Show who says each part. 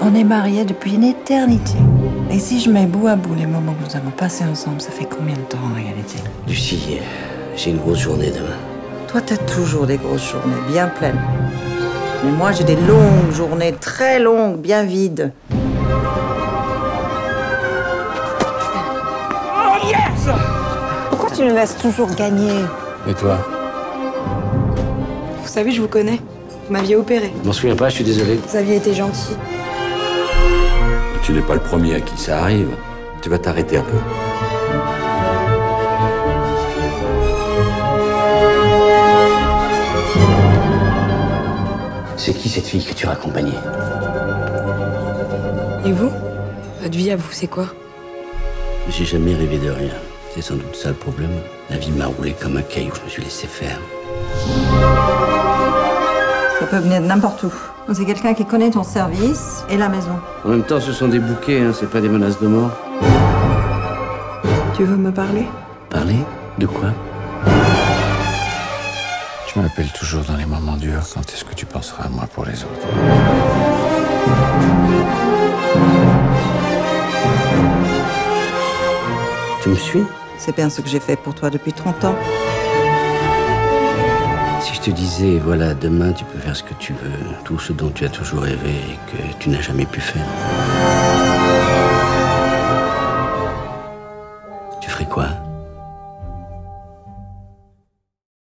Speaker 1: On est mariés depuis une éternité. Et si je mets bout à bout les moments que nous avons passés ensemble, ça fait combien de temps en réalité?
Speaker 2: Lucie, j'ai une grosse journée demain.
Speaker 1: Toi, t'as toujours des grosses journées, bien pleines. Mais moi, j'ai des longues journées, très longues, bien vides.
Speaker 3: Oh yes!
Speaker 1: Pourquoi tu le laisses toujours gagner?
Speaker 4: Et toi?
Speaker 5: Vous savez, je vous connais. Vous m'aviez opéré.
Speaker 2: Je m'en souviens pas, je suis désolé.
Speaker 5: Vous aviez été gentil.
Speaker 6: Tu n'es pas le premier à qui ça arrive. Tu vas t'arrêter un peu.
Speaker 2: C'est qui cette fille que tu as accompagnée?
Speaker 5: Et vous? Votre vie à vous, c'est quoi?
Speaker 2: J'ai jamais rêvé de rien. C'est sans doute ça le problème. La vie m'a roulé comme un caillou, je me suis laissé faire.
Speaker 1: Ça peut venir de n'importe où. C'est quelqu'un qui connaît ton service et la maison.
Speaker 2: En même temps, ce sont des bouquets, hein, c'est pas des menaces de mort.
Speaker 5: Tu veux me parler?
Speaker 2: Parler? De quoi?
Speaker 4: Tu m'appelles toujours dans les moments durs. Quand est-ce que tu penseras à moi pour les autres?
Speaker 2: Tu me suis?
Speaker 1: C'est bien ce que j'ai fait pour toi depuis 30 ans.
Speaker 2: Si je te disais, voilà, demain tu peux faire ce que tu veux, tout ce dont tu as toujours rêvé et que tu n'as jamais pu faire. Tu ferais quoi?